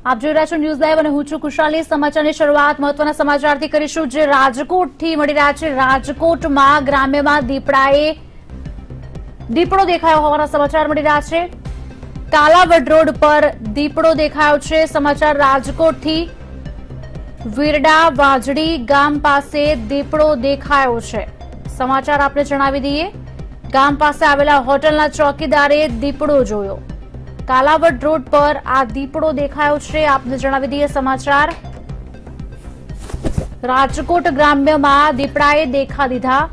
આપ જોઈ રહ્યા છો ન્યૂઝ લાઈવ અને હું છું કુશાલી। સમાચારની શરૂઆત મહત્વના સમાચારથી કરીશું, જે રાજકોટથી મળી રહ્યા છે। રાજકોટમાં ગ્રામ્યમાં દીપડો દેખાયો હોવાના સમાચાર મળી રહ્યા છે। કાલાવડ રોડ પર દીપડો દેખાયો છે। સમાચાર રાજકોટથી, વીરડા વાજડી ગામ પાસે દીપડો દેખાયો છે। સમાચાર આપને જણાવી દઈએ, ગામ પાસે આવેલા હોટલના ચોકીદારે દીપડો જોયો। કાલાવડ રોડ પર આ દીપડો દેખાયો છે। આપને જણાવી દઈએ સમાચાર, રાજકોટ ગ્રામ્યમાં દીપડાએ દેખા દીધા।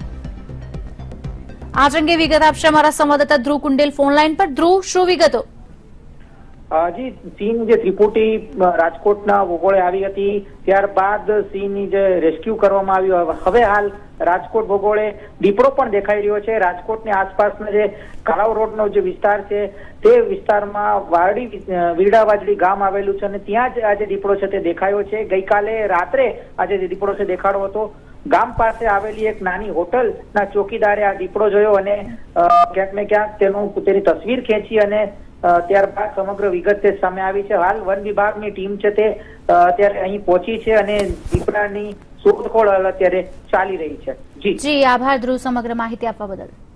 આજ અંગે વિગત આપશે અમારા સંવાદદાતા ધ્રુવ કુંડેલ ફોન લાઈન પર। ધ્રુવ, શું વિગતો? જી, સિંહ જે ત્રિપુટી રાજકોટના ભૂગોળે આવી હતી, ત્યારબાદ સિંહની જે રેસ્ક્યુ કરવામાં આવ્યું, હવે હાલ રાજકોટ ભૂગોળે દીપડો પણ દેખાઈ રહ્યો છે। રાજકોટની આસપાસના જે કાલાવ રોડનો જે વિસ્તાર છે તે વિસ્તારમાં વીરડા વાજડી ગામ આવેલું છે અને ત્યાં જ આજે દીપડો છે તે દેખાયો છે। ગઈકાલે રાત્રે આજે દીપડો છે દેખાડો હતો। ગામ પાસે આવેલી એક નાની હોટલના ચોકીદારે આ દીપડો જોયો અને ક્યાંક ને ક્યાંક તેની તસવીર ખેંચી અને ત્યારબાદ સમગ્ર વિગત સામે આવી છે। હાલ વન વિભાગની ટીમ છે તે અત્યારે અહીં પહોંચી છે અને દીપડાની શોધખોળ અત્યારે ચાલી રહી છે। જી, આભાર ધ્રુવ સમગ્ર માહિતી આપવા બદલ।